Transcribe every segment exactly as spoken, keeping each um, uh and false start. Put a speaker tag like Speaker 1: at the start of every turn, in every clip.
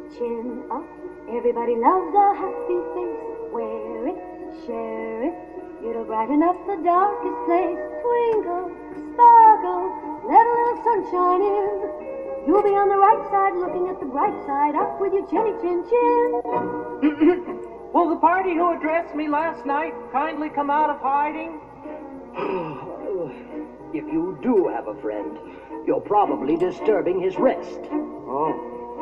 Speaker 1: chin up. Everybody loves a happy face. Wear it, share it. It'll brighten up the darkest place. Twinkle, sparkle, let a little sunshine in. You'll be on the right side looking at the bright side up with your chinny chin chin.
Speaker 2: Will the party who addressed me last night kindly come out of hiding?
Speaker 3: If you do have a friend, you're probably disturbing his rest.
Speaker 2: Oh.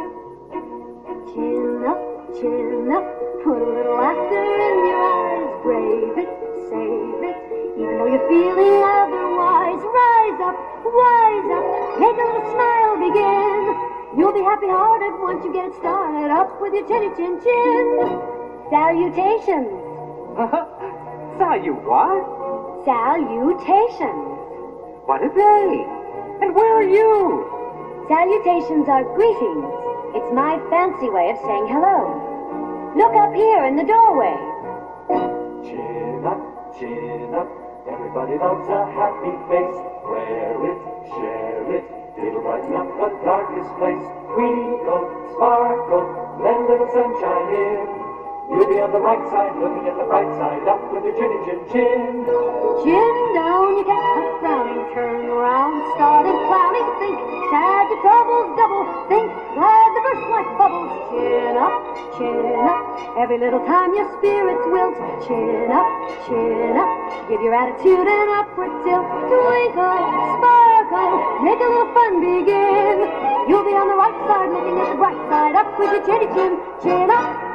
Speaker 1: Chin up, chin up, put a little laughter in your eyes. Brave it, save it, even though you're feeling otherwise. Rise up, wise up, make a little smile begin. You'll be happy-hearted once you get started up with your chinny chin chin. Salutations.
Speaker 2: Salu what?
Speaker 1: Salutations.
Speaker 2: What are they? And where are you?
Speaker 1: Salutations are greetings. It's my fancy way of saying hello. Look up here in the doorway.
Speaker 4: Chin up, chin up. Everybody loves a happy face. Wear it, share it. It'll brighten up the darkest place. Twinkle, sparkle, let a little sunshine in. You'll be on the right side, looking at the bright side, up with your chinny chin chin.
Speaker 1: Chin down, you can't help frowning. Turn around, started clowning. Think sad, your troubles double. Think glad the burst like bubbles. Chin up, chin up. Every little time your spirits wilt. Chin up, chin up. Give your attitude an upward tilt. Twinkle, sparkle, make a little fun begin. You'll be on the right side, looking at the bright side, up with your chinny chin, chin up.